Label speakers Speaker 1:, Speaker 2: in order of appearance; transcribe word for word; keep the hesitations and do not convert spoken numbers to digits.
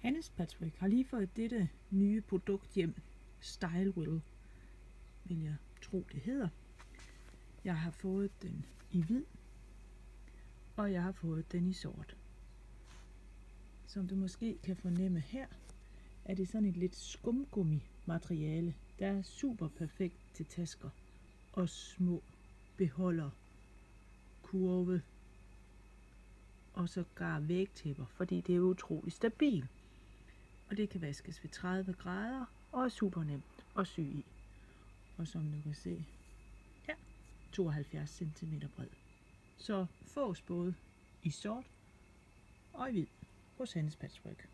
Speaker 1: Hannes Patchwork har lige fået dette nye produkt hjem. Stylewell, vil jeg tro det hedder. Jeg har fået den i hvid, og jeg har fået den i sort. Som du måske kan fornemme her, er det sådan et lidt skumgummi materiale, der er super perfekt til tasker og små beholder, kurve og sågar vægtæpper, fordi det er utrolig stabilt. Og det kan vaskes ved tredive grader og er super nemt at sy i. Og som du kan se her, tooghalvfjerds centimeter bred. Så fås både i sort og i hvid hos Hannes Patchwork.